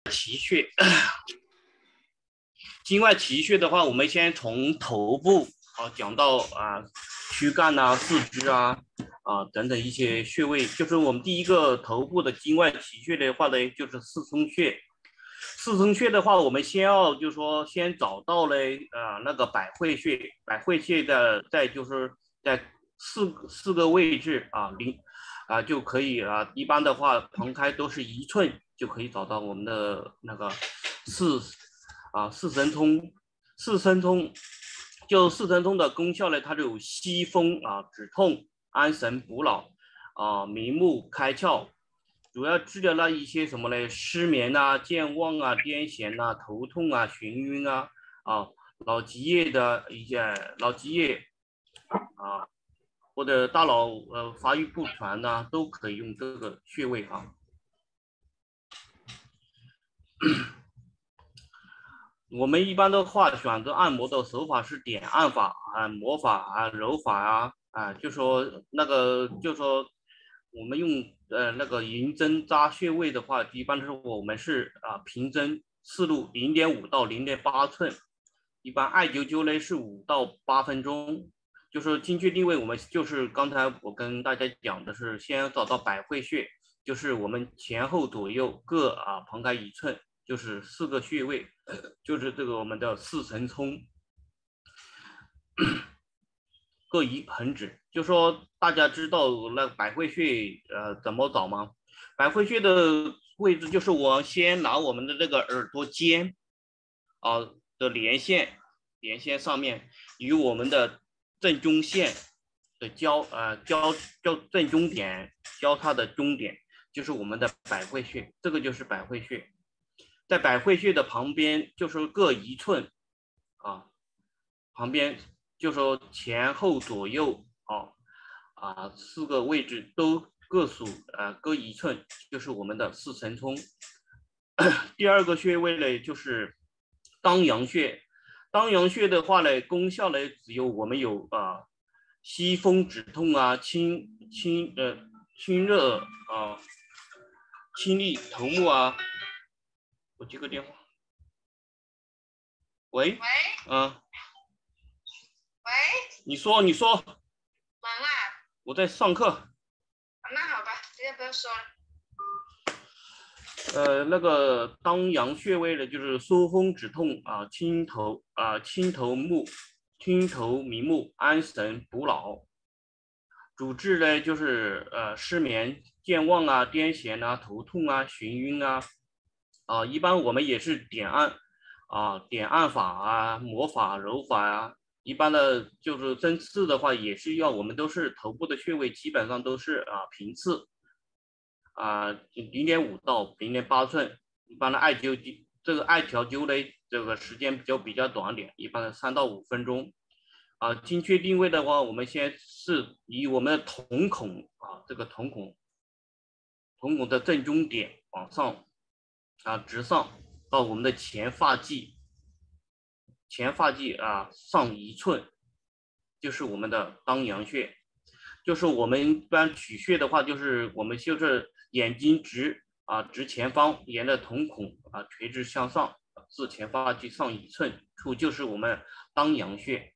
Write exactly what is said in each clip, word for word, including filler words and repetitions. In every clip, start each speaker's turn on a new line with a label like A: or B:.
A: 奇穴，经外奇穴的话，我们先从头部啊讲到啊躯干啊、四肢啊啊等等一些穴位。就是我们第一个头部的经外奇穴的话呢，就是四冲穴。四冲穴的话，我们先要就是说先找到嘞啊那个百会穴，百会穴的在就是在四四个位置啊零啊就可以啊。一般的话，旁开都是一寸就可以找到我们的那个四啊四神通。四神通就四神通的功效呢，它就有息风啊、止痛、安神补脑啊、明目开窍。主要治疗了一些什么呢？失眠啊、健忘啊、癫痫啊、头痛啊、眩晕啊、啊脑积液的一些脑积液啊，或者大脑呃发育不全呐、啊，都可以用这个穴位啊。我们一般的话，选择按摩的手法是点按法啊、摩法啊、揉法啊，啊，就说那个，就说我们用呃那个银针扎穴位的话，一般是我们是啊平针刺入零点五到零点八寸，一般艾灸灸呢是五到八分钟。就说精确定位，我们就是刚才我跟大家讲的是，先找到百会穴，就是我们前后左右各啊旁开一寸，就是四个穴位。就是这个我们的四神聪各一横指。就说大家知道那百会穴呃怎么找吗？百会穴的位置就是我先拿我们的这个耳朵尖啊的连线，连线上面与我们的正中线的交呃交交正中点交叉的中点，就是我们的百会穴，这个就是百会穴。在百会穴的旁边就是各一寸啊，旁边就说前后左右啊啊四个位置都各属呃各一寸，就是我们的四神聪。第二个穴位呢就是当阳穴。当阳穴的话呢，功效呢只有我们有啊息风止痛啊，清清呃清热啊，清利头目啊。我接个电话。喂。
B: 喂。
A: 啊。
B: 喂。
A: 你说，你说。
B: 忙啊？
A: 我在上课。
B: 啊、那好吧，今天不要说了。
A: 呃，那个当阳穴位呢，就是疏风止痛啊，清头啊，清头目，清头明目，安神补脑。主治呢就是呃失眠、健忘啊、癫痫啊、头痛啊、眩晕啊。啊，一般我们也是点按啊，点按法啊、摩法、揉法啊。一般的就是针刺的话，也是要我们都是头部的穴位，基本上都是啊平刺啊，零点五到零点八寸。一般的艾灸这个艾条灸的这个时间就比较短点，一般的三到五分钟。啊，精确定位的话，我们先是以我们的瞳孔啊，这个瞳孔，瞳孔的正中点往上啊直上到我们的前发际，前发际啊上一寸，就是我们的当阳穴。就是我们一般取穴的话，就是我们就是眼睛直啊直前方，沿着瞳孔啊垂直向上，自前发际上一寸处，就是我们当阳穴。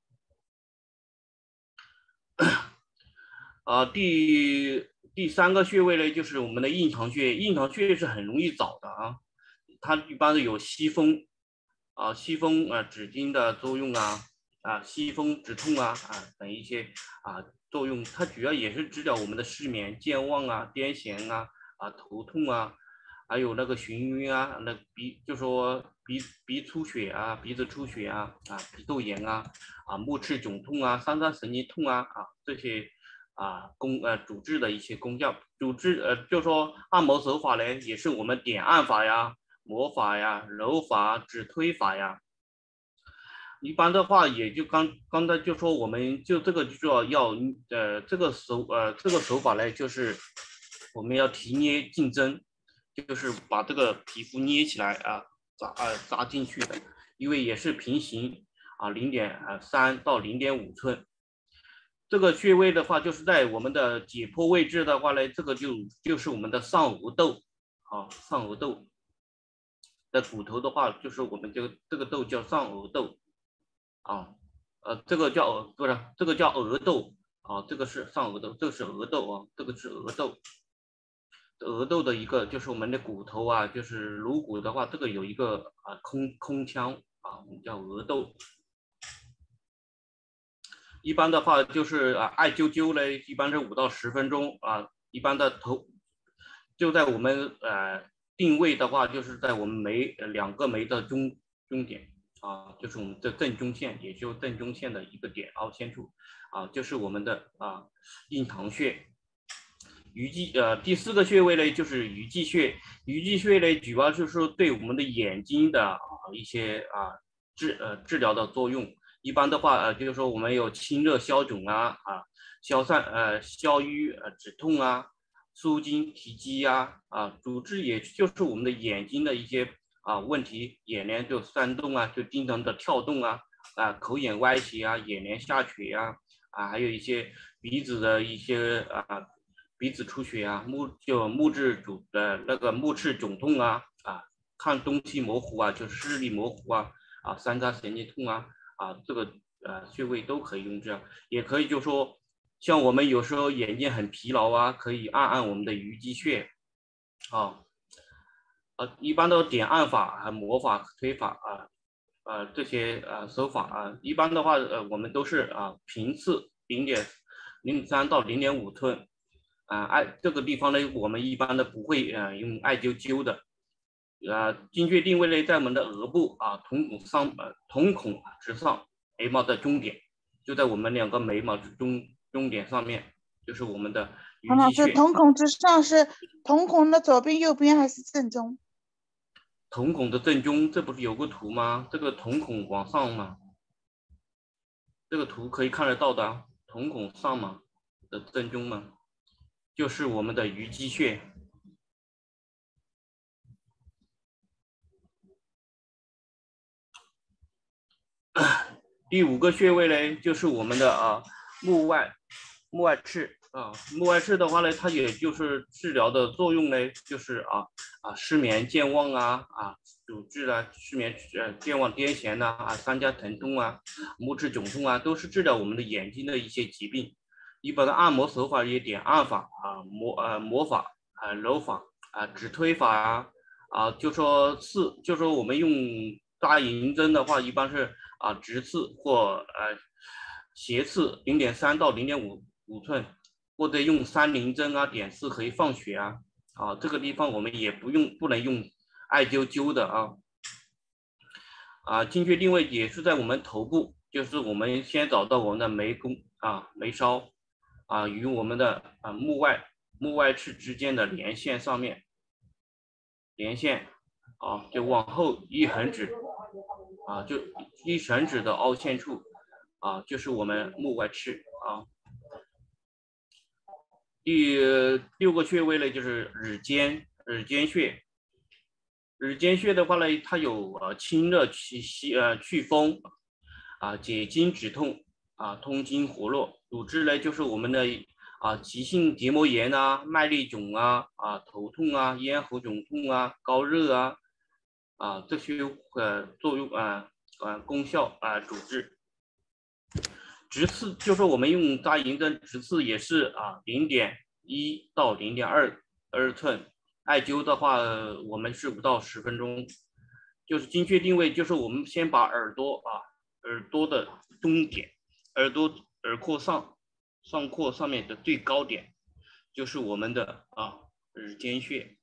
A: 啊，第第三个穴位呢，就是我们的印堂穴。印堂穴是很容易找的啊，它一般是有吸风啊、吸风啊、止惊的作用啊，啊、吸风止痛啊啊等一些啊作用。它主要也是治疗我们的失眠、健忘啊、癫痫啊、啊头痛啊，还有那个眩晕啊，那鼻就说鼻鼻出血啊、鼻子出血啊、啊鼻窦炎啊、啊目赤肿痛啊、三叉神经痛啊啊这些。啊，功呃主治的一些功效，主治呃就说按摩手法呢，也是我们点按法呀、摩法呀、揉法、指推法呀。一般的话，也就刚刚才就说，我们就这个就要要呃这个手呃这个手法呢，就是我们要提捏进针，就是把这个皮肤捏起来啊，扎啊扎进去的，因为也是平行啊零点三到零点五寸。这个穴位的话，就是在我们的解剖位置的话呢，这个就就是我们的上额窦啊，上额窦。 的骨头的话，就是我们这个这个窦叫上额窦啊，呃，这个叫额不是这个叫额窦啊，这个是上额窦，这个是额窦啊，这个是额窦。额窦的一个就是我们的骨头啊，就是颅骨的话，这个有一个啊空空腔啊，我们叫额窦。一般的话就是啊艾灸灸嘞，一般是五到十分钟啊，一般的头就在我们呃定位的话，就是在我们眉两个眉的中中点啊，就是我们的正中线，也就正中线的一个点凹陷处啊，就是我们的啊印堂穴。鱼际呃第四个穴位呢就是鱼际穴，鱼际穴呢主要就是对我们的眼睛的啊一些啊治呃治疗的作用。一般的话呃就是说我们有清热消肿啊啊消散呃消瘀呃止痛啊舒筋提肌啊啊主治也就是我们的眼睛的一些啊问题，眼帘就酸动啊，就经常的跳动啊啊口眼歪斜啊，眼帘下垂啊啊还有一些鼻子的一些啊。鼻子出血啊，目就目质肿呃那个目赤肿痛啊啊，看东西模糊啊，就视力模糊啊啊，三叉神经痛啊啊，这个呃穴位都可以用这样，也可以就说像我们有时候眼睛很疲劳啊，可以按按我们的鱼际穴啊，呃一般都点按法啊、摩法、推法啊呃这些呃手法啊，一般的话呃我们都是啊频次零点零点三到零点五寸。啊，艾这个地方呢，我们一般的不会呃用艾灸灸的，呃，精确定位呢在我们的额部啊，瞳孔上呃瞳孔之上，眉毛的中点，就在我们两个眉毛之中中点上面，就是我们的
C: 王老师，
A: 鱼际穴。
C: 瞳孔之上是瞳孔的左边、右边还是正中？
A: 瞳孔的正中，这不是有个图吗？这个瞳孔往上嘛，这个图可以看得到的，瞳孔上嘛的正中嘛。就是我们的鱼际穴。第五个穴位呢，就是我们的啊目外目外眦啊，目外眦的话呢，它也就是治疗的作用呢，就是啊啊失眠健忘啊啊主治啊失眠呃健忘癫痫呐啊三家疼痛啊目赤肿痛啊，都是治疗我们的眼睛的一些疾病。一般的按摩手法也点按法啊摩呃摩法啊揉法啊指推法啊啊就说刺就说我们用扎银针的话，一般是啊直刺或呃斜刺零点三到零点五五寸，或者用三棱针啊点刺可以放血啊啊这个地方我们也不用不能用艾灸灸的啊啊精确定位也是在我们头部，就是我们先找到我们的眉弓啊眉梢。啊，与我们的啊目外目外眦之间的连线上面，连线啊，就往后一横指啊，就一横指的凹陷处啊，就是我们目外眦啊。第六个穴位呢，就是耳尖耳尖穴。耳尖穴的话呢，它有呃清热祛湿呃祛风啊，解经止痛啊，通经活络。主治呢就是我们的啊急性结膜炎啊、麦粒肿啊、啊头痛啊、咽喉肿痛啊、高热啊啊这些呃作用啊啊功效啊主治。直刺就是我们用扎银针直刺也是啊零点一到零点二二寸。艾灸的话，我们是五到十分钟，就是精确定位，就是我们先把耳朵啊，耳朵的中点，耳朵耳廓上上廓上面的最高点，就是我们的啊耳尖穴。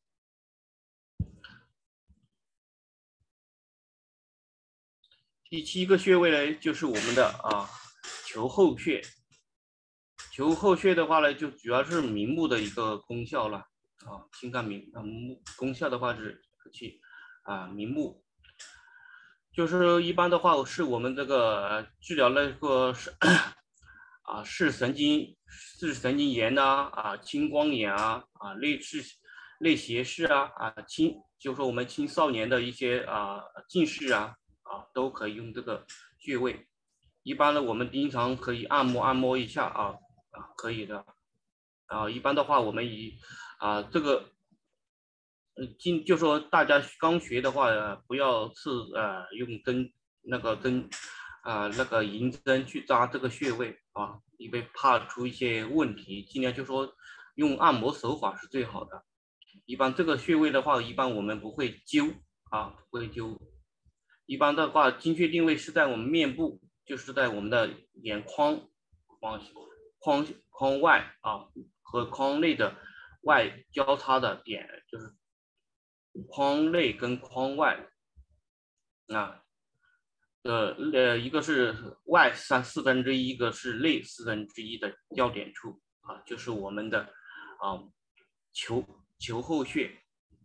A: 第七个穴位呢，就是我们的啊球后穴。球后穴的话呢，就主要是明目的一个功效了。啊，清肝明啊目功效的话是去啊明目，就是一般的话是我们这个治疗那个是啊视神经视神经炎呐啊青光眼啊啊类视类斜视啊啊青就说我们青少年的一些啊近视啊啊都可以用这个穴位。一般呢我们经常可以按摩按摩一下啊啊可以的啊一般的话我们以啊，这个今就说大家刚学的话，呃、不要是呃用针那个针啊、呃、那个银针去扎这个穴位啊，因为怕出一些问题，尽量就说用按摩手法是最好的。一般这个穴位的话，一般我们不会灸啊，不会灸。一般的话，精确定位是在我们面部，就是在我们的眼眶往眶眶外啊和眶内的外交叉的点，就是眶内跟眶外啊的呃一个是外三四分之一，一个是内四分之一的交点处啊，就是我们的啊球球后穴。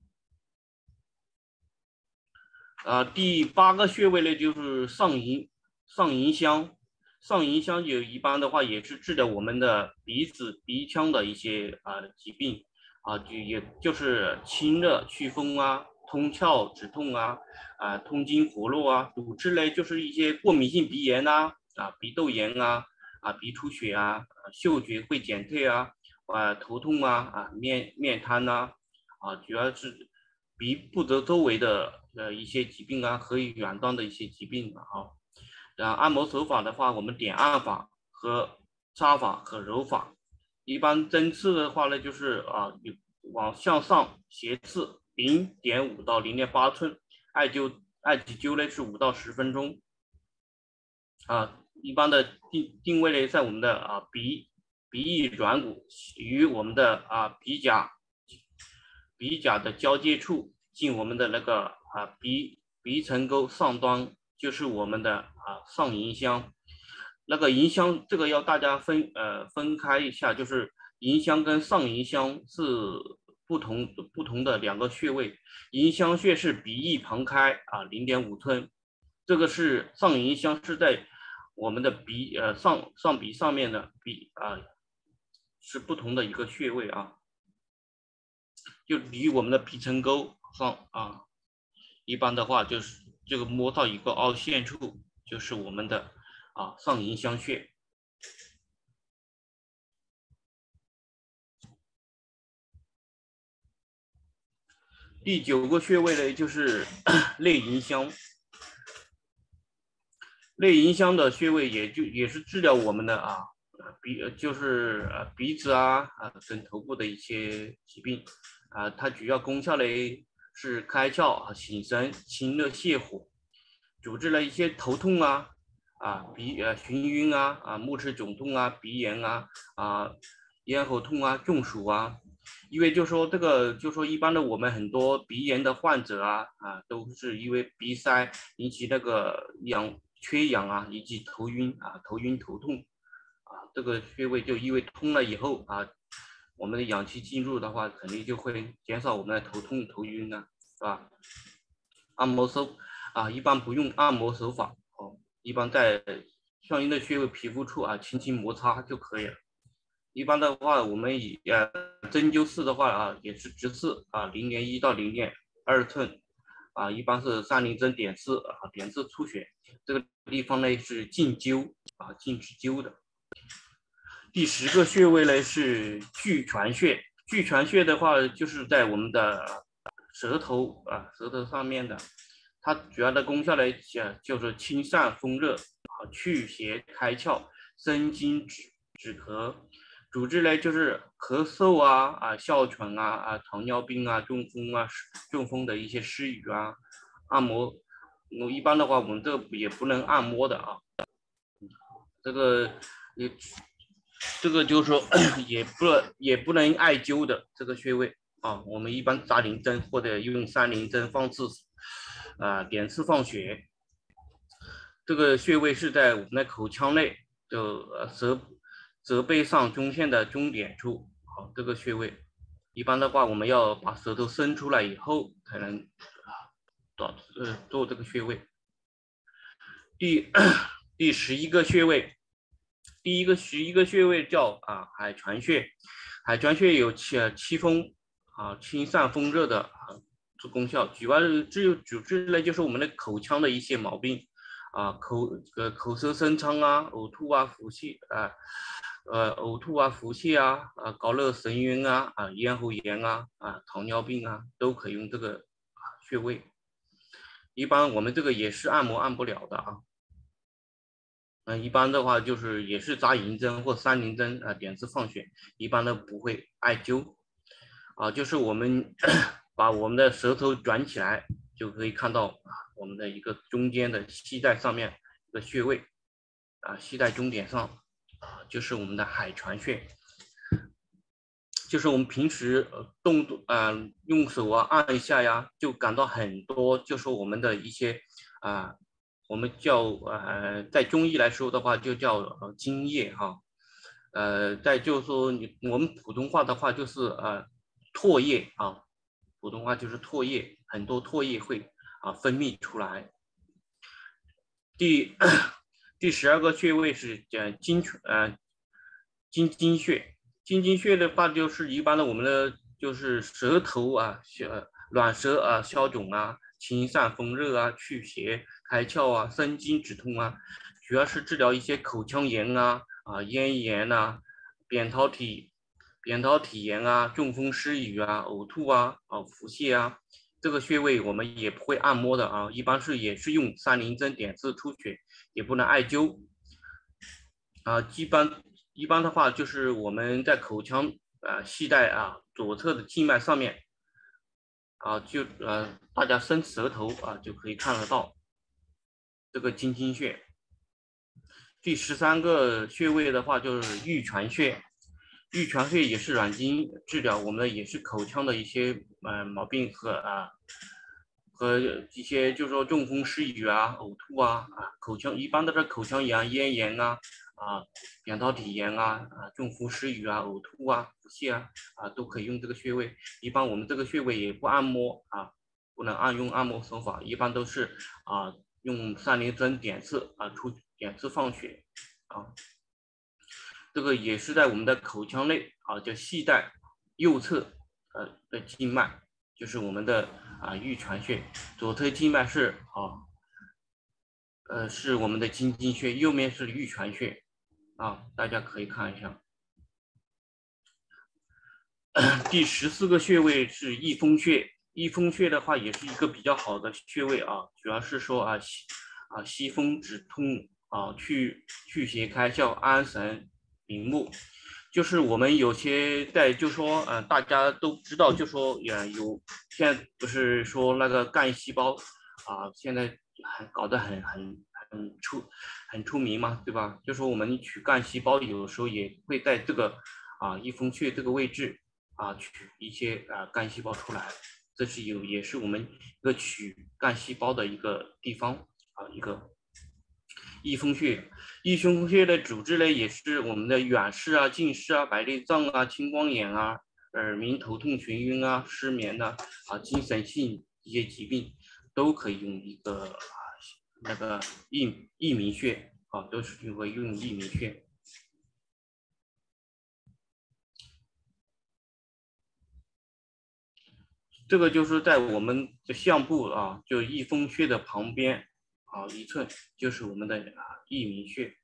A: 啊，第八个穴位呢，就是上迎上迎香。上迎香有一般的话也是治疗我们的鼻子鼻腔的一些啊疾病啊，就也就是清热祛风啊，通窍止痛啊，啊通经活络啊。主治呢就是一些过敏性鼻炎呐，啊鼻窦炎啊，啊鼻出血啊，嗅觉会减退啊，啊头痛啊，啊面面瘫呐，啊主要是鼻部的周围的呃一些疾病啊和远端的一些疾病啊。然后按摩手法的话，我们点按法和扎法和揉法。一般针刺的话呢，就是啊往向上斜刺零点五到零点八寸，艾灸艾灸灸呢是五到十分钟。啊，一般的定定位呢在我们的啊鼻鼻翼软骨与我们的啊鼻甲鼻甲的交界处，进我们的那个啊鼻鼻层沟上端。就是我们的啊上迎香，那个迎香这个要大家分呃分开一下，就是迎香跟上迎香是不同不同的两个穴位。迎香穴是鼻翼旁开啊零点五寸，这个是上迎香是在我们的鼻呃上上鼻上面的鼻啊是不同的一个穴位啊，就离我们的鼻层沟上啊，一般的话就是这个摸到一个凹陷处，就是我们的啊上迎香穴。第九个穴位呢，就是内迎香。内迎香的穴位也就也是治疗我们的啊鼻就是啊鼻子啊啊跟头部的一些疾病啊，它主要功效呢是开窍啊醒神清热泻火，主治了一些头痛啊啊鼻呃眩晕啊啊目赤肿痛啊鼻炎啊啊咽喉痛啊中暑啊。因为就说这个就说一般的我们很多鼻炎的患者啊啊都是因为鼻塞引起那个氧缺氧啊以及头晕啊头晕头痛啊，这个穴位就因为通了以后啊，我们的氧气进入的话肯定就会减少我们的头痛头晕呢，是吧？按摩手啊一般不用按摩手法哦，一般在相应的穴位皮肤处啊轻轻摩擦就可以了。一般的话，我们以呃针灸式的话啊，也是直刺啊，零点一到零点二寸啊，一般是三棱针点刺啊，点刺出血，这个地方呢是禁灸啊，禁止灸的。第十个穴位呢是巨泉穴，巨泉穴的话就是在我们的舌头啊，舌头上面的，它主要的功效呢就是清散风热啊，祛邪开窍，生津止止咳。主治呢就是咳嗽啊啊哮喘啊啊糖尿病啊中风啊中风的一些湿语啊，按摩，我一般的话我们这个也不能按摩的啊，这个也这个就是说也不也不能艾灸的这个穴位啊，我们一般扎灵针或者用三棱针方式啊点刺放血。这个穴位是在我们的口腔内，就舌舌背上中线的中点处，好，这个穴位，一般的话，我们要把舌头伸出来以后，才能啊，做呃做这个穴位。第第十一个穴位，第一个十一个穴位叫啊海泉穴，海泉穴有气气风啊清散风热的啊功效，主要是治主治呢就是我们的口腔的一些毛病。啊，口呃口舌生疮啊，呕吐啊，腹泻啊， 呃呕吐啊、腹泻啊、啊高热神晕啊、啊咽喉炎啊、啊糖尿病啊，都可以用这个穴位。一般我们这个也是按摩按不了的啊。嗯，一般的话就是也是扎银针或三棱针啊，点刺放血，一般都不会艾灸啊。就是我们把我们的舌头转起来，就可以看到啊，我们的一个中间的系带上面的穴位啊，系带中点上啊，就是我们的海泉穴。就是我们平时动作啊、呃，用手啊按一下呀，就感到很多，就是我们的一些啊、呃，我们叫呃，在中医来说的话，就叫呃津液哈，呃，再就是说你我们普通话的话就是呃唾液啊，普通话就是唾液，很多唾液会啊分泌出来。第第十二个穴位是呃经呃经经穴。经经穴的话，就是一般的我们的就是舌头啊，小软舌啊，消肿啊，清散风热啊，祛邪开窍啊，生津止痛啊，主要是治疗一些口腔炎啊、啊咽炎啊、扁桃体扁桃体炎啊、中风湿语啊、呕吐啊、啊腹泻啊。这个穴位我们也不会按摩的啊，一般是也是用三棱针点刺出血，也不能艾灸啊，一般。一般的话，就是我们在口腔啊系带啊左侧的静脉上面啊，就呃大家伸舌头啊就可以看得到这个经经穴。第十三个穴位的话就是玉泉穴，玉泉穴也是软经治疗我们的也是口腔的一些呃毛病和啊和一些就是说中风湿语啊、呕吐啊啊口腔一般的这口腔炎、咽炎啊。啊，扁桃体炎啊，啊，中风湿语啊，呕吐啊，腹泻啊，啊，都可以用这个穴位。一般我们这个穴位也不按摩啊，不能按用按摩手法，一般都是啊用三棱针点刺啊，出点刺放血啊。这个也是在我们的口腔内啊，叫系带右侧呃的静脉，就是我们的啊玉泉穴，左侧静脉是啊。呃，是我们的经经穴，右面是玉泉穴啊，大家可以看一下。第十四个穴位是翳风穴，翳风穴的话也是一个比较好的穴位啊，主要是说啊吸啊吸风止痛啊，去去邪开窍、安神明目。就是我们有些在就说呃大家都知道，就说也有现在不是说那个干细胞啊，现在很搞得很很很出很出名嘛，对吧？就说我们取干细胞有时候也会在这个啊翳风穴这个位置。啊，取一些啊干细胞出来，这是有也是我们一个取干细胞的一个地方啊，一个翳风穴。翳风穴的主治呢，也是我们的远视啊、近视啊、白内障啊、青光眼啊、耳鸣、头痛、眩晕啊、失眠呐 啊, 啊、精神性一些疾病都可以用一个啊那个翳翳明穴啊，都是会用翳明穴。这个就是在我们的项部啊，就翳风穴的旁边啊，一寸就是我们的啊翳明穴。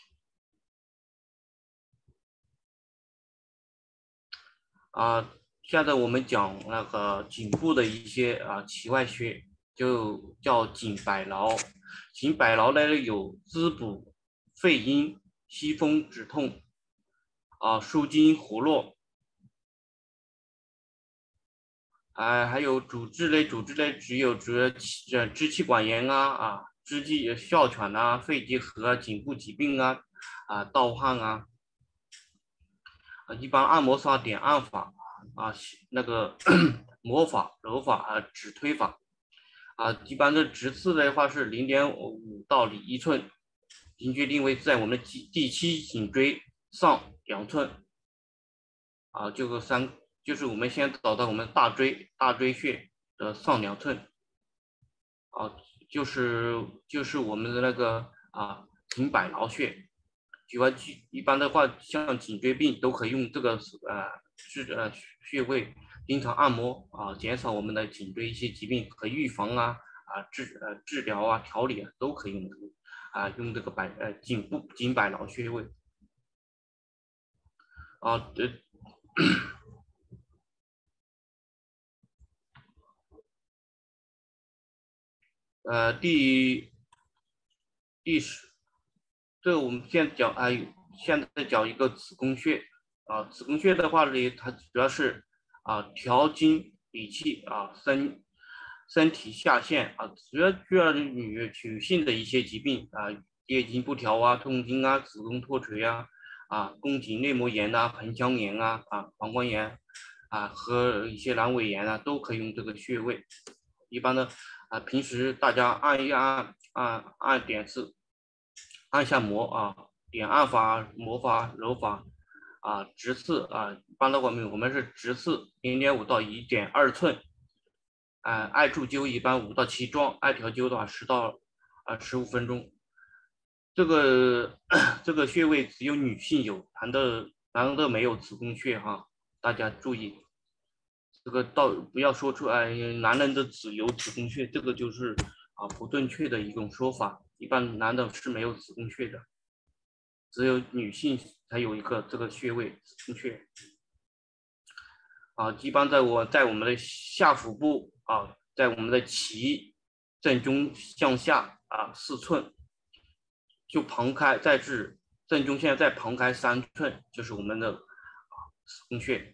A: 啊，现在我们讲那个颈部的一些啊奇外穴，就叫颈百劳。颈百劳呢有滋补肺阴、息风止痛啊、舒筋活络。啊，还有主治类，主治类只有主要呃支气管炎啊啊，支气哮喘啊，肺结核啊，颈部疾病啊啊，盗汗啊啊，一般按摩法点按法啊，那个摩法、揉法啊，指推法啊，一般的直刺的话是零点五到一寸，平均定位在我们的第七颈椎上两寸啊，这个三。就是我们先找到我们大椎大椎穴的上两寸，啊，就是就是我们的那个啊颈百劳穴，主要一般的话，像颈椎病都可以用这个呃治呃穴位，经常按摩啊，减少我们的颈椎一些疾病和预防啊啊治呃治疗啊调理啊都可以用这个啊用这个百呃颈部颈百劳穴位。 啊，呃，呃，第第十，这个我们现在讲，哎，现在讲一个子宫穴啊，子宫穴的话呢，它主要是啊调经理气啊，身身体下陷啊，主要主要女女性的一些疾病啊，月经不调啊，痛经啊，子宫脱垂啊，啊，宫颈内膜炎呐、啊，盆腔炎啊，啊，膀胱炎啊和一些阑尾炎啊，都可以用这个穴位。一般呢，啊，平时大家按一按按按点是按下摩啊，点按法、摩法、揉法啊，直刺啊，一般的我们我们是直刺零点五到一点二寸。啊，艾柱灸一般五到七桩，艾条灸的话十到啊十五分钟。这个这个穴位只有女性有，男的男的没有子宫穴哈，大家注意。这个到不要说出来，男人的只有子宫穴，这个就是啊不正确的一种说法。一般男的是没有子宫穴的，只有女性才有一个这个穴位子宫穴。啊，一般在我在我们的下腹部啊，在我们的脐正中向下啊四寸，就旁开再至正中线再旁开三寸，就是我们的啊子宫穴。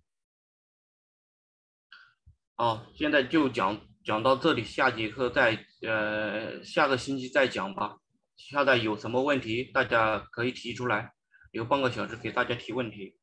A: 好，现在就讲讲到这里，下节课再呃下个星期再讲吧。现在有什么问题，大家可以提出来，留半个小时给大家提问题。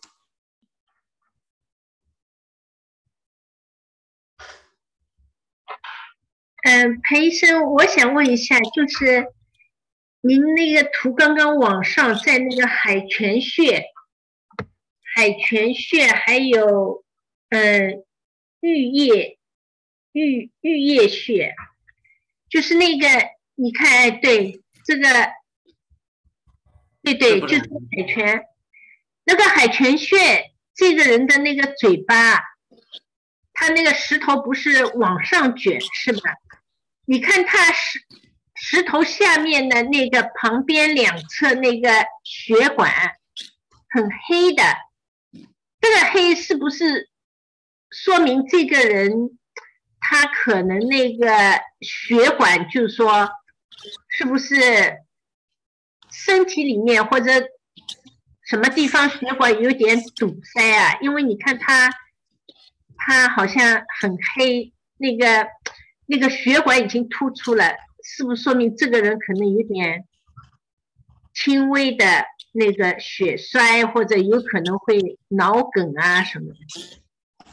D: 嗯，裴医生，我想问一下，就是您那个图刚刚往上在那个海泉穴、海泉穴还有呃玉叶、玉玉叶穴，就是那个你看，哎，对，这个，对对，就是海泉，那个海泉穴，这个人的那个嘴巴，他那个石头不是往上卷是吧？你看他石石头下面的那个旁边两侧那个血管很黑的，这个黑是不是说明这个人他可能那个血管就是说是不是身体里面或者什么地方血管有点堵塞啊？因为你看他他好像很黑，那个那个血管已经突出了，是不是说明这个人可能有点轻微的那个血栓，或者有可能会脑梗啊什么的？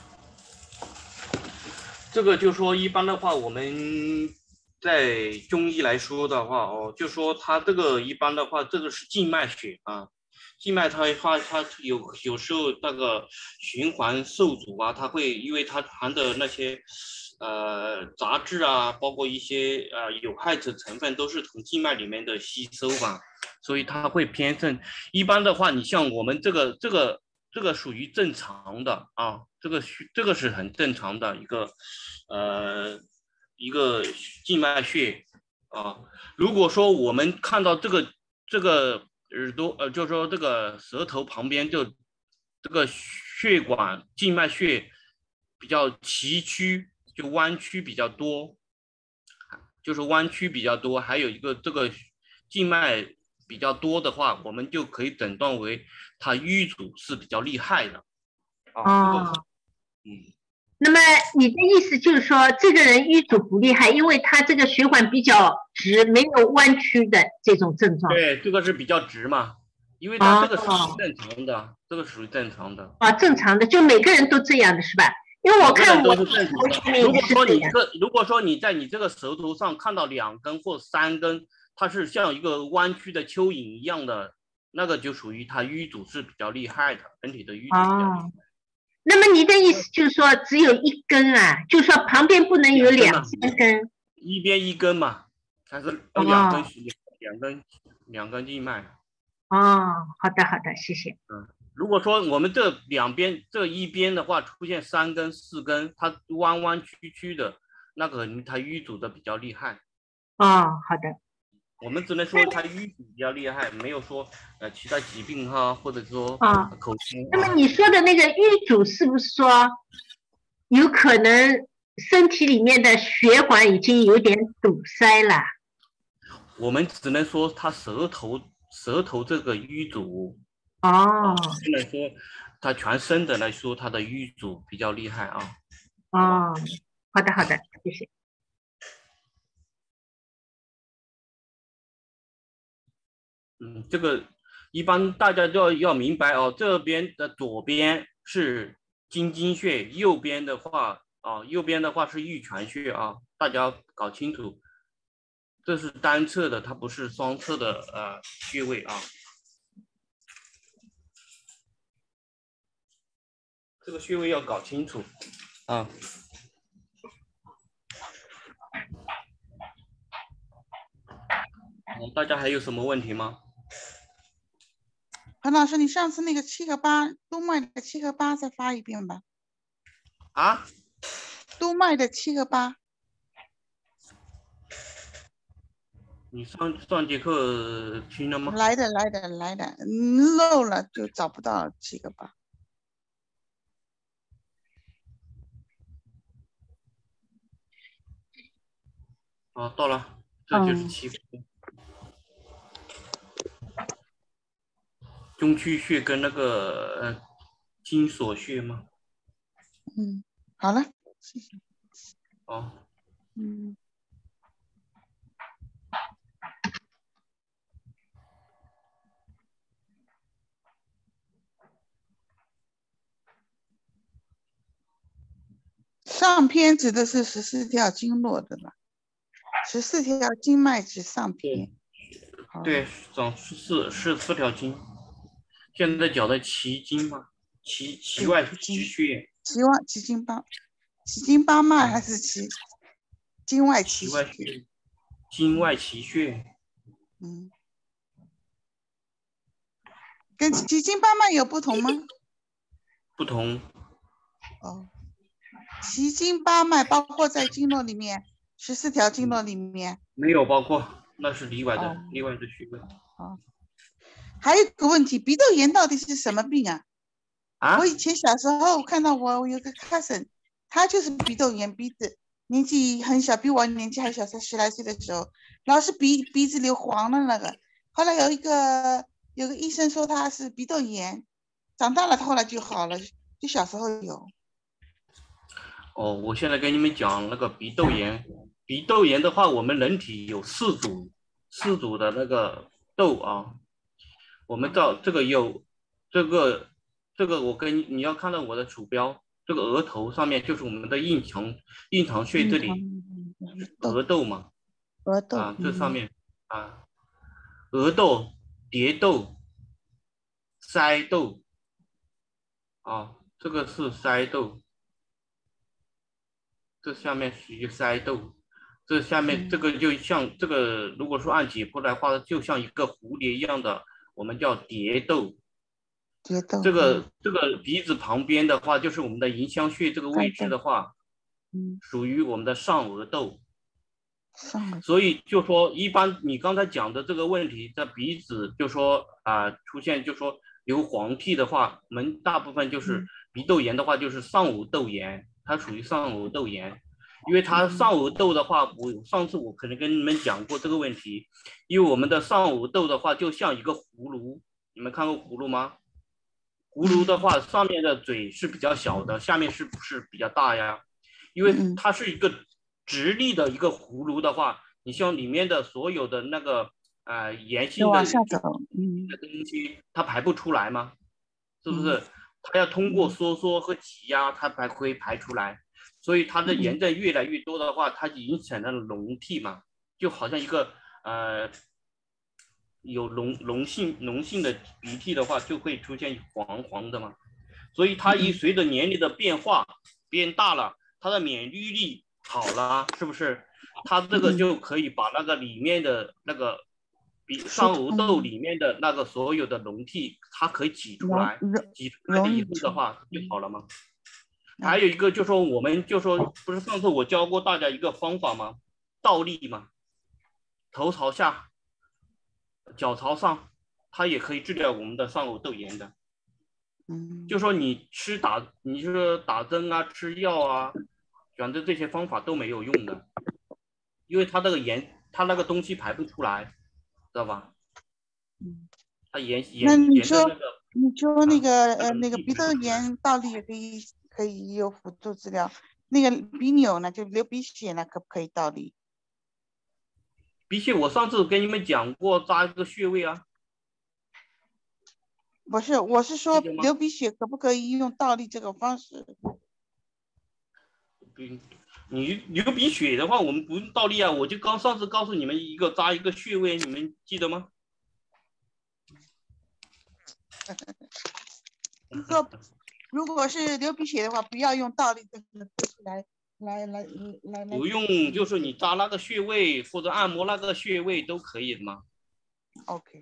A: 这个就说一般的话，我们在中医来说的话，哦，就说它这个一般的话，这个是静脉血啊。静脉它它它有有时候那个循环受阻啊，它会因为它含的那些呃杂质啊，包括一些呃有害的成分都是从静脉里面的吸收吧，所以它会偏盛。一般的话，你像我们这个这个这个属于正常的啊，这个这个是很正常的一个呃一个静脉穴啊。如果说我们看到这个这个耳朵呃，就是说这个舌头旁边就这个血管静脉穴比较崎岖，就弯曲比较多，就是弯曲比较多，还有一个这个静脉比较多的话，我们就可以诊断为它淤阻是比较厉害的。啊，
D: 哦，
A: 嗯。
D: 那么你的意思就是说，这个人淤阻不厉害，因为他这个血管比较直，没有弯曲的这种症状。
A: 对，这个是比较直嘛，因为它这个属于正常的，哦、这个属于正常的。
D: 啊，正常的，就每个人都这样的是吧？因为我看我
A: 都是正常的。如果说你这，如果说你在你这个舌头上看到两根或三根，它是像一个弯曲的蚯蚓一样的，那个就属于它淤阻是比较厉害的，身体的淤阻比较厉害。
D: 哦，那么你的意思就是说只有一根啊，就是说旁边不能有两三根，
A: 一边一根嘛，它是两根、哦、两根两根静脉。
D: 哦，好的好的，谢谢。
A: 嗯，如果说我们这两边这一边的话出现三根四根，它弯弯曲曲的，那个它淤阻的比较厉害。
D: 哦，好的。
A: 我们只能说他淤阻比较厉害，没有说呃其他疾病哈，或者说
D: 啊，
A: 口腔。
D: 那么你说的那个淤阻是不是说有可能身体里面的血管已经有点堵塞了？
A: 我们只能说他舌头舌头这个淤阻。
D: 哦，
A: 不能说他全身的来说，他的淤阻比较厉害啊。
D: 哦，好的好的，谢谢。
A: 嗯，这个一般大家就要要明白哦，这边的左边是睛经穴，右边的话啊，右边的话是玉泉穴啊，大家搞清楚，这是单侧的，它不是双侧的呃穴位啊。这个穴位要搞清楚啊。嗯，大家还有什么问题吗？
C: 彭老师，你上次那个七和八督脉的七和八再发一遍吧。
A: 啊？
C: 督脉的七和八。
A: 你上上节课听了吗？
C: 来的来的来的，漏了就找不到七个八。
A: 哦，到了，这就是七个。嗯中区穴跟那个呃经锁穴吗？
C: 嗯，好了，谢谢。
A: 哦，
C: 嗯。上篇指的是十四条经络的吧？十四条经脉指上篇。
A: 对，长四是四条经。现在讲的奇经嘛，奇奇外奇穴。
C: 奇外奇经八，奇经八脉还是奇经外奇
A: 穴？经外奇穴。
C: 嗯，跟奇经八脉有不同吗？
A: 不同。
C: 哦，奇经八脉包括在经络里面，十四条经络里面、嗯、
A: 没有包括，那是例外的，哦、例外的穴位。
C: 哦，还有个问题，鼻窦炎到底是什么病啊？
A: 啊？
C: 我以前小时候看到我，我有个 cousin， 他就是鼻窦炎，鼻子年纪很小，比我年纪还小，才十来岁的时候，老是鼻鼻子流黄的那个。后来有一个有个医生说他是鼻窦炎，长大了他后来就好了，就小时候有。
A: 哦，我现在跟你们讲那个鼻窦炎。鼻窦炎的话，我们人体有四组四组的那个窦啊。我们到这个有这个这个，我跟你要看到我的鼠标，这个额头上面就是我们的印堂印堂穴这里，额窦嘛。
C: 额窦
A: 啊，这上面、嗯、啊，额窦、蝶窦、腮窦啊，这个是腮窦。这下面是一个腮窦，这下面这个就像这个，如果说按解剖来话，就像一个蝴蝶一样的，我们叫蝶窦。
C: 蝶窦。
A: 这个这个鼻子旁边的话，就是我们的迎香穴这个位置的话，
C: 嗯，
A: 属于我们的上额窦。
C: 上。
A: 所以就说，一般你刚才讲的这个问题，在鼻子就说啊、呃、出现就说流黄涕的话，我们大部分就是鼻窦炎的话，就是上额窦炎。它属于上额窦炎，因为它上额窦的话，我上次我可能跟你们讲过这个问题，因为我们的上额窦的话就像一个葫芦，你们看过葫芦吗？葫芦的话，上面的嘴是比较小的，下面是不是比较大呀？因为它是一个直立的一个葫芦的话，你像里面的所有的那个呃炎性的东西，它排不出来吗？是不是？它要通过收缩和挤压，它才会排出来。所以它的炎症越来越多的话，它影响了脓涕嘛，就好像一个呃有脓脓性脓性的鼻涕的话，就会出现黄黄的嘛。所以它一随着年龄的变化变大了，它的免疫力好了，是不是？它这个就可以把那个里面的那个。比上额窦里面的那个所有的脓涕，它可以挤出来，挤出来以后的话就好了吗？还有一个就说，我们就说，不是上次我教过大家一个方法吗？倒立嘛，头朝下， 脚槽上，它也可以治疗我们的上呕窦炎的。
C: 嗯，
A: 就说你吃打，你说打针啊、吃药啊，反正这些方法都没有用的，因为它那个炎，它那个东西排不出来，知道吧？
C: 嗯，
A: 它炎
C: 那
A: 炎
C: 你说
A: 炎的那个，
C: 你说那个、
A: 啊、
C: 呃那个鼻窦炎倒立也可以可以有辅助治疗，那个鼻扭呢，就流鼻血呢，可不可以倒立？
A: 鼻血我上次跟你们讲过，扎一个穴位啊，
C: 不是，我是说
A: 记得吗？
C: 流鼻血可不可以用倒立这个方式？
A: 嗯，你流鼻血的话，我们不用倒立啊，我就刚上次告诉你们一个扎一个穴位，你们记得吗？
C: 就是说，如果是流鼻血的话，不要用倒立这个姿势来来来来来。
A: 不用，就是你扎那个穴位或者按摩那个穴位都可以的嘛。
C: OK。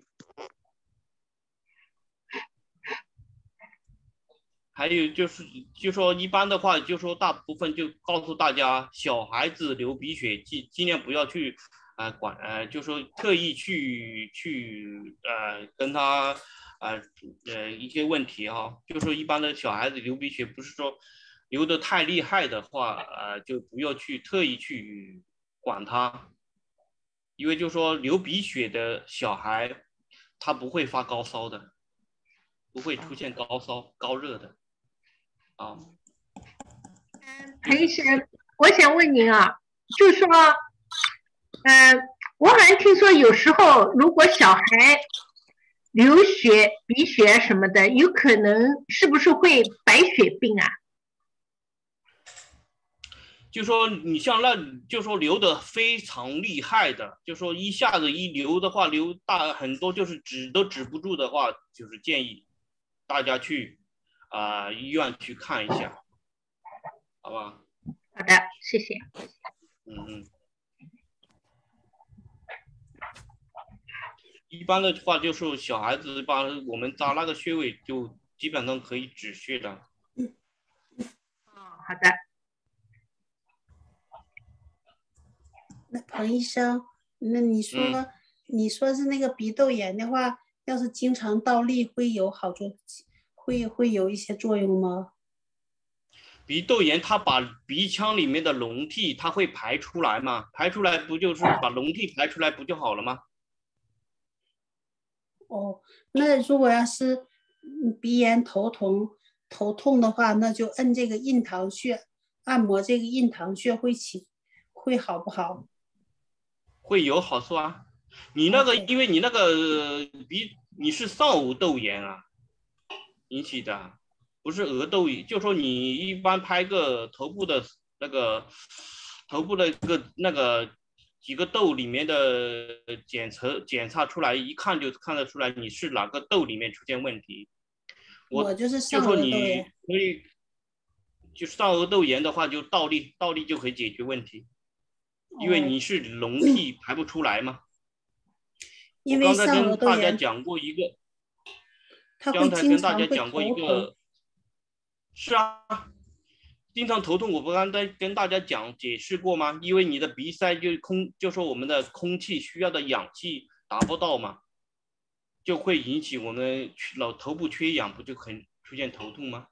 A: 还有就是，就说一般的话，就说大部分就告诉大家，小孩子流鼻血尽尽量不要去，呃管呃，就说特意去去呃跟他呃呃一些问题哈，就说一般的小孩子流鼻血不是说流得太厉害的话，呃就不要去特意去管他，因为就说流鼻血的小孩他不会发高烧的，不会出现高烧高热的。啊，
D: 裴医生，我想问您啊，就说，嗯、呃，我好像听说有时候如果小孩流血、鼻血什么的，有可能是不是会白血病啊？
A: 就说你像那，就说流的非常厉害的，就说一下子一流的话，流大很多，就是止都止不住的话，就是建议大家去啊、呃、医院去看一下，好吧？
D: 好的，谢谢。
A: 嗯嗯。一般的话，就是小孩子一般我们扎那个穴位，就基本上可以止血的。
D: 哦，好的。
E: 那彭医生，那你说、嗯、你说是那个鼻窦炎的话，要是经常倒立会有好处，会会有一些作用吗？
A: 鼻窦炎它把鼻腔里面的脓涕它会排出来嘛，排出来不就是把脓涕排出来不就好了吗？
E: 哦，那如果要是鼻炎头痛头痛的话，那就按这个印堂穴，按摩这个印堂穴会起会好不好？
A: 会有好处啊。你那个，
E: okay.
A: 因为你那个鼻你是上呕窦炎啊引起的，不是额窦炎。就说你一般拍个头部的那个头部的个那个几个窦里面的检测检查出来，一看就看得出来你是哪个窦里面出现问题。我,
E: 我就是上
A: 额窦炎，可以就上额窦炎的话，就倒立，倒立就可以解决问题。因为你是脓涕排不出来嘛。
E: 因为
A: 我刚才跟大家
E: 炎
A: 讲过一个，
E: 刚
A: 才跟大家讲过一个，是啊，经常头痛。我不刚才跟大家讲解释过吗？因为你的鼻塞就空，就说我们的空气需要的氧气达不到嘛，就会引起我们老头部缺氧，不就可能出现头痛吗？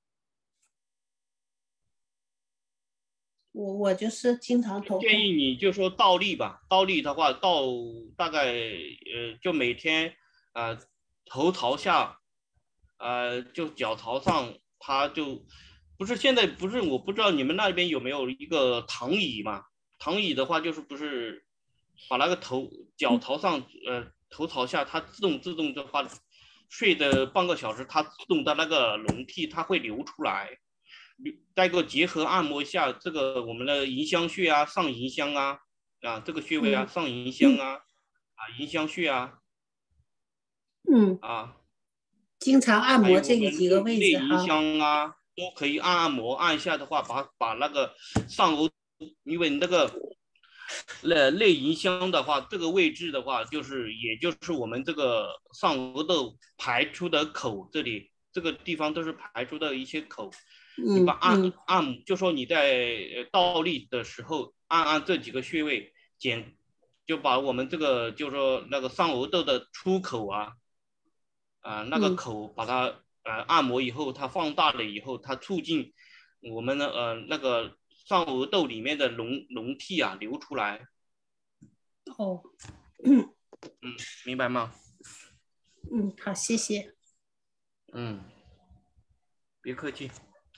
E: 我我就是经常头痛。
A: 建议你就说倒立吧，倒立的话，倒大概呃就每天呃头朝下，呃就脚朝上，它就不是现在不是我不知道你们那边有没有一个躺椅嘛？躺椅的话就是不是把那个头脚朝上，呃头朝下，它自动自动的话睡的半个小时，它自动的那个脓涕它会流出来。再个结合按摩一下这个我们的迎香穴啊、上迎香啊啊这个穴位啊、嗯、上迎香啊、嗯、啊迎香穴啊，
E: 嗯
A: 啊，
E: 经常按摩这个几个位置
A: 哈。内迎香啊都可以按按摩，按一下的话，把把那个上额，因为那个内内迎香的话，这个位置的话，就是也就是我们这个上额窦排出的口这里，这个地方都是排出的一些口。你把按、嗯、按，就说你在倒立的时候按按这几个穴位，检就把我们这个就是说那个上额窦的出口啊，啊、呃、那个口把它呃按摩以后，它放大了以后，它促进我们的呃那个上额窦里面的脓脓涕啊流出来。
E: 哦，
A: 嗯，明白吗？
E: 嗯，好，谢谢。
A: 嗯，别客气。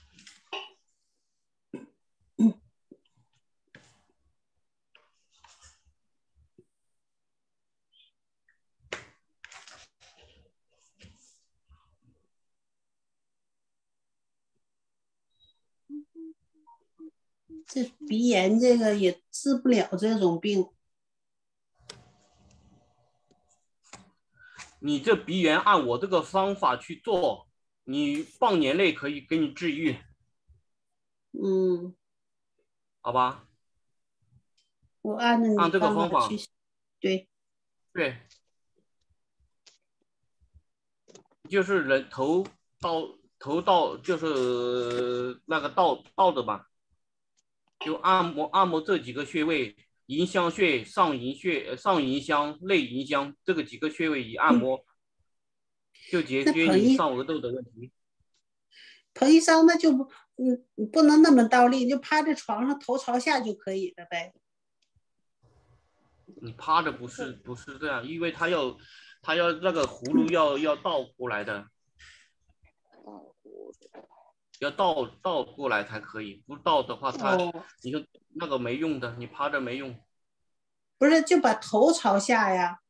E: 嗯，这鼻炎这个也治不了这种病。
A: 你这鼻炎按我这个方法去做，你半年内可以给你治愈。
E: 嗯，
A: 好吧。
E: 我按照你
A: 按这个方法
E: 去，对
A: 对，就是人头到头到就是那个到到的吧，就按摩按摩这几个穴位，迎香穴、上迎穴、上迎香、内迎香这个几个穴位一按摩，嗯、就解决你上额窦的问题。
E: 彭医生，那就不嗯不能那么倒立，就趴在床上头朝下就可以了呗。
A: 你趴着不是不是这样，因为他要他要那个葫芦要要倒过来的，要倒倒过来才可以，不倒的话他、哦、你说那个没用的，你趴着没用。
E: 不是，就把头朝下呀。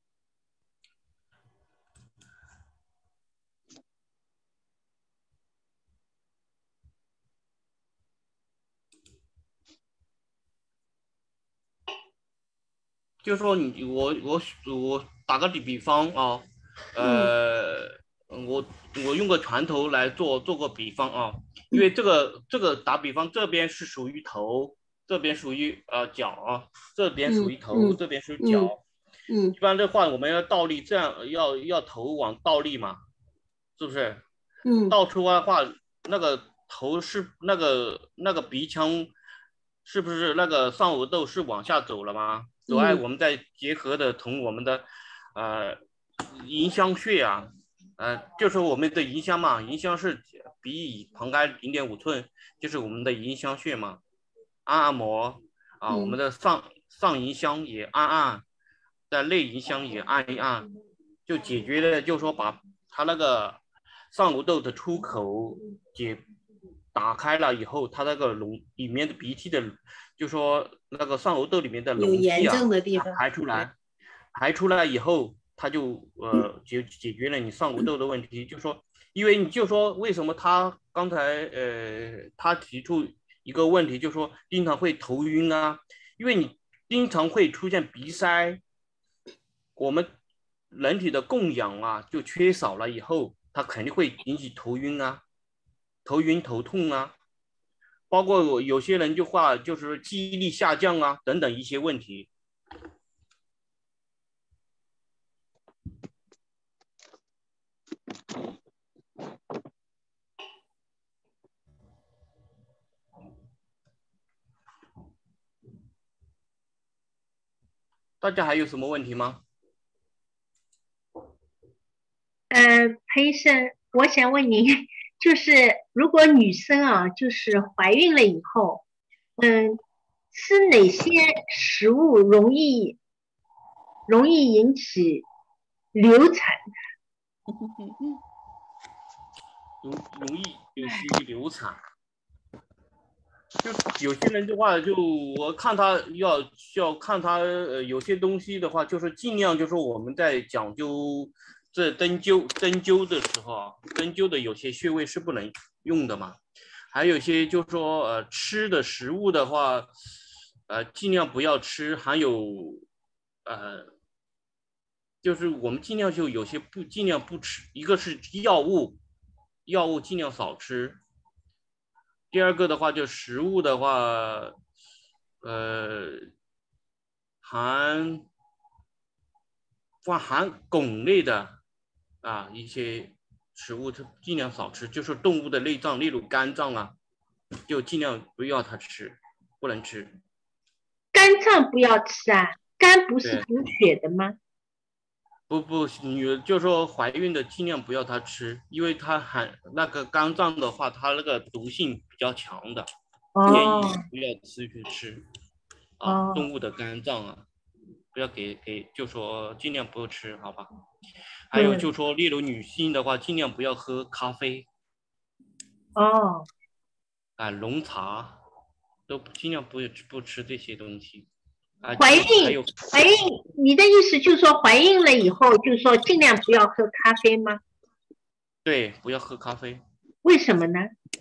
A: 就说你我我我打个比方啊，呃，嗯、我我用个拳头来做做个比方啊，因为这个这个打比方，这边是属于头，这边属于呃脚，这边属于头，
E: 嗯、
A: 这边属于脚。
E: 嗯，
A: 一般的话我们要倒立，这样要要头往倒立嘛，是不是？
E: 嗯，
A: 倒出来的话，那个头是那个那个鼻腔，是不是那个上额窦是往下走了吗？走爱我们再结合的同我们的呃迎香穴啊，呃就是我们的迎香嘛，迎香是鼻翼旁开零点五寸，就是我们的迎香穴嘛，按按摩啊，我们的上上迎香也按按，在内迎香也按一按，就解决了，就是说把它那个上额窦的出口解打开了以后，它那个脓里面的鼻涕的。就说那个上额窦里面的脓涕啊，它排出来，排出来以后，它就呃解解决了你上额窦的问题。就说，因为你就说为什么他刚才呃他提出一个问题，就说经常会头晕啊，因为你经常会出现鼻塞，我们人体的供氧啊就缺少了以后，它肯定会引起头晕啊，头晕头痛啊。包括有些人就话就是记忆力下降啊等等一些问题。大家还有什么问题吗？
D: 呃，裴医生，我想问您，就是如果女生啊，就是怀孕了以后，嗯，吃哪些食物容易容易引起流产？
A: 容容易引起流产，就有些人的话，就我看他要要看他呃有些东西的话，就是尽量就是我们在讲究这针灸针灸的时候啊，针灸的有些穴位是不能用的嘛，还有一些就是说呃吃的食物的话，呃尽量不要吃，还有呃就是我们尽量就有些不尽量不吃，一个是药物，药物尽量少吃。第二个的话，就食物的话，呃，含含含汞类的啊一些食物，尽量少吃。就是动物的内脏，例如肝脏啊，就尽量不要它吃，不能吃。
D: 肝脏不要吃啊？ 肝不是
A: 对
D: 补血的吗？
A: 不不，女就说怀孕的尽量不要它吃，因为它含那个肝脏的话，它那个毒性比较强的，建议
D: 哦
A: 不要吃去吃啊，
D: 哦
A: 动物的肝脏啊，不要给给，就说尽量不要吃，好吧？还有
D: 嗯
A: 就说，例如女性的话，尽量不要喝咖啡
D: 哦，
A: 啊、浓茶，都尽量不不吃这些东西啊。
D: 怀
A: 其实还有
D: 孕怀孕，你的意思就是说怀孕了以后，就是说尽量不要喝咖啡吗？
A: 对，不要喝咖啡。
D: 为什么呢？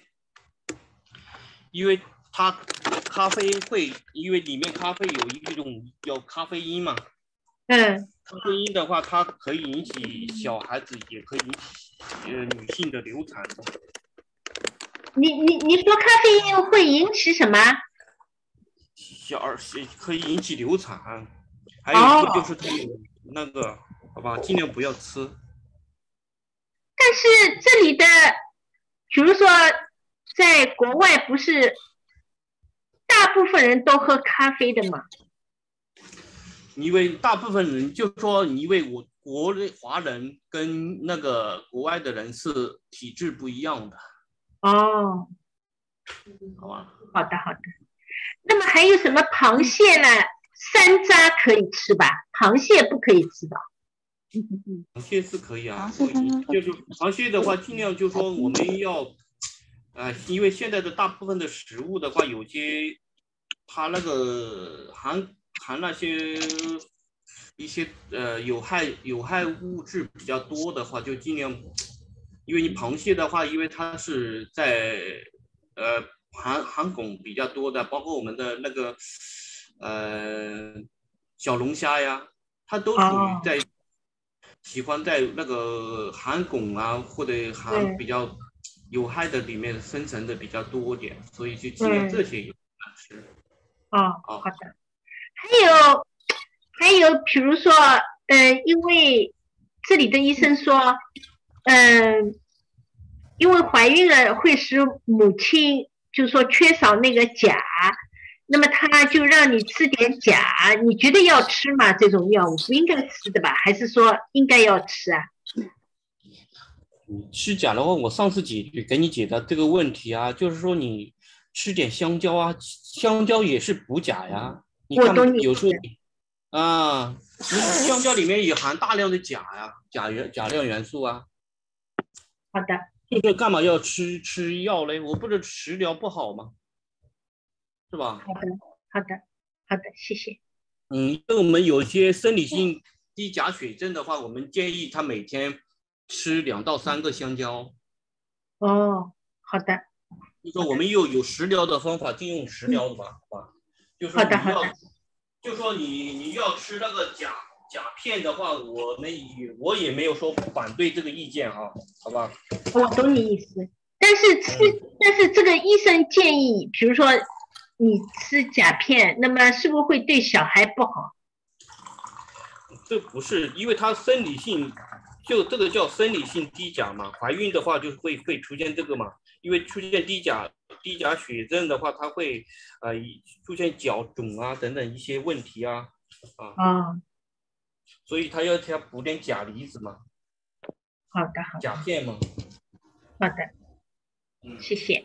A: 因为它咖啡会，因为里面咖啡有一种有咖啡因嘛，
D: 嗯，
A: 咖啡因的话，它可以引起小孩子，也可以引起呃女性的流产的。
D: 你你你说咖啡因会引起什么？
A: 小儿可以引起流产，还
D: 哦
A: 有就是它有那个，好吧，尽量不要吃。
D: 但是这里的，比如说在国外不是大部分人都喝咖啡的嘛？
A: 因为大部分人就说，因为我国内华人跟那个国外的人是体质不一样的，
D: 哦，
A: 好吧？
D: 好的好的。那么还有什么螃蟹呢？山楂可以吃吧？螃蟹不可以吃吧？
A: 螃蟹是可以啊，
C: 螃蟹当然可以
A: 就是螃蟹的话，尽量就说我们要，呃，因为现在的大部分的食物的话，有些它那个含含那些一些呃有害有害物质比较多的话，就尽量，因为你螃蟹的话，因为它是在呃含含汞比较多的，包括我们的那个呃小龙虾呀，它都属于
D: 哦，
A: 在。喜欢在那个含汞啊，或者含比较有害的里面生成的比较多点，所以就尽量这些也不能吃。
D: 哦，
A: 好
D: 好的。还有还有，比如说，呃，因为这里的医生说，嗯、因为怀孕了会使母亲就是说缺少那个钾，那么他就让你吃点钾，你觉得要吃吗？这种药物不应该吃的吧？还是说应该要吃啊？
A: 你吃钾的话，我上次解给你解答这个问题啊，就是说你吃点香蕉啊，香蕉也是补钾呀。你看
D: 我懂你
A: 有时候啊，你香蕉里面也含大量的钾呀，钾元钾量元素啊。
D: 好的，
A: 就是干嘛要吃吃药嘞？我不是食疗不好吗？是吧？
D: 好的，好的，好的，谢谢。
A: 嗯，因为我们有些生理性低钾血症的话，我们建议他每天吃两到三个香蕉。
D: 哦，好的，
A: 就说我们又有食疗的方法，禁用食疗的嘛，好吧？就说
D: 好的，
A: 你要
D: 好的，，
A: 就说你你要吃那个钾钾片的话，我们也我也没有说反对这个意见哈，好吧？
D: 我懂你意思。但是吃，
A: 嗯
D: 但是这个医生建议，比如说你吃钾片，那么是不是会对小孩不好？
A: 这不是，因为它生理性，就这个叫生理性低钾嘛。怀孕的话就会会出现这个嘛，因为出现低钾低钾血症的话，它会呃出现脚肿啊等等一些问题啊啊，
D: 哦，
A: 所以他要他补点钾离子嘛，
D: 好的，好的，
A: 钾片嘛。
D: 好的，
A: 嗯，
D: 谢谢。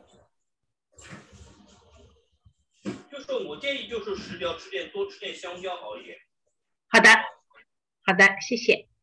A: 就是我建议就是食疗吃点多吃点香蕉好一点。
D: 好的，好的，谢谢。